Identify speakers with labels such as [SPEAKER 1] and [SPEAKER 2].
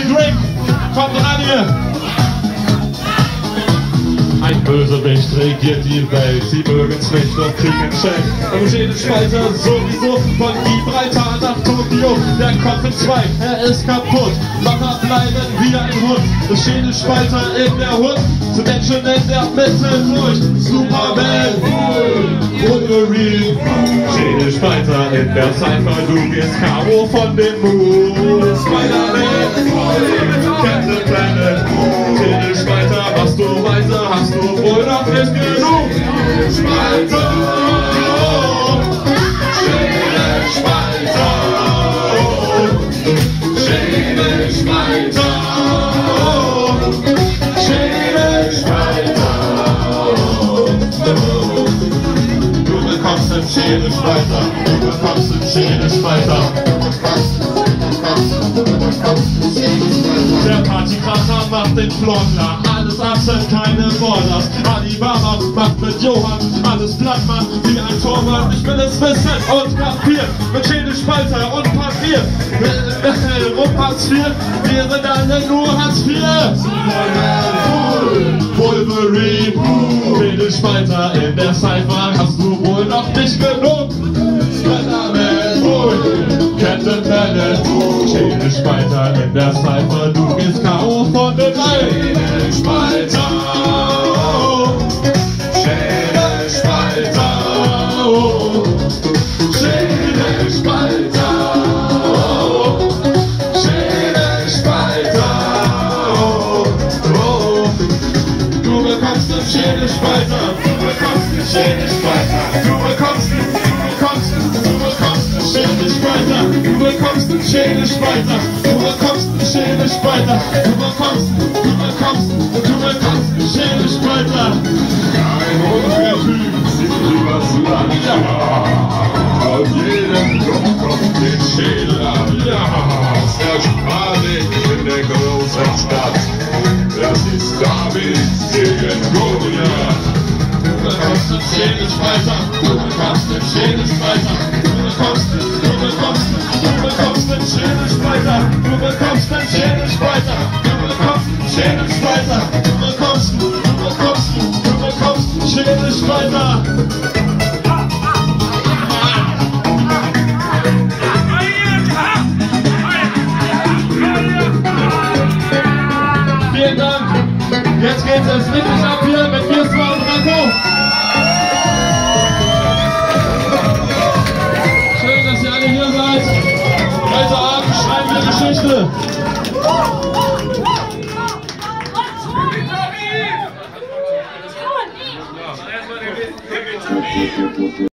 [SPEAKER 1] Drink. Kommt ran hier. Ein Bösewicht regiert die Welt, sie mögen's nicht und kriegen Shake. Und Schädelspalter sowieso, von Gibraltar nach Tokio, der Kopf in zwei, er ist kaputt. Wacher bleiben wie ein Hund, das Schädelspalter in der Hund, zu Menschen in der Mitte durch. Superman, Wolverine, Schädelspalter in der Cypher, du gehst K.O. von dem Move. Spider-Man, Captain Planet, Schädelspalter, was du weiter hast du wohl noch nicht genug. Schädelspalter, Schädelspalter, Schädelspalter, Schädelspalter. Du bekommst den Schädelspalter, du bekommst den Schädelspalter. Der Partykracher macht den Flottler, alles absent, keine Borders. Alibaba macht mit Johann alles platt, macht wie ein Torwart. Ich will es wissen und kapieren, mit Schädelspalter und Papier. Und Hartz IV, wir sind alle nur Hartz IV. Wolverine, Schädelspalter in der Cypher, hast du wohl noch nicht genug. Spider-Man, Captain Planet, Schädelspalter in der Cypher, du gehst K.O. von den Schädelspalter, Schädelspalter, Schädelspalter, Schädelspalter. Du bekommst den Schädelspalter, du bekommst den Schädelspalter, du bekommst den Schädelspalter, du bekommst den Schädelspalter, du bekommst den Schädelspalter, du bekommst den Schädelspalter.
[SPEAKER 2] Ein Ungetüm zieht übers Land, ja. Aus jedem Kopf kommt den Schädel ab, ja. Es herrscht Panik in der großen Stadt. Das ist David gegen Goliath.
[SPEAKER 1] Du bekommst den Schädelspalter, du bekommst den Schädelspalter, du bekommst den Schädelspalter, du bekommst den Schädelspalter, du bekommst den Schädelspalter, du bekommst den Schädelspalter. Vielen Dank. Jetzt geht es richtig ab hier mit Girsma und Rako. Schön, dass ihr alle hier seid. Heute Abend schreiben wir Geschichte.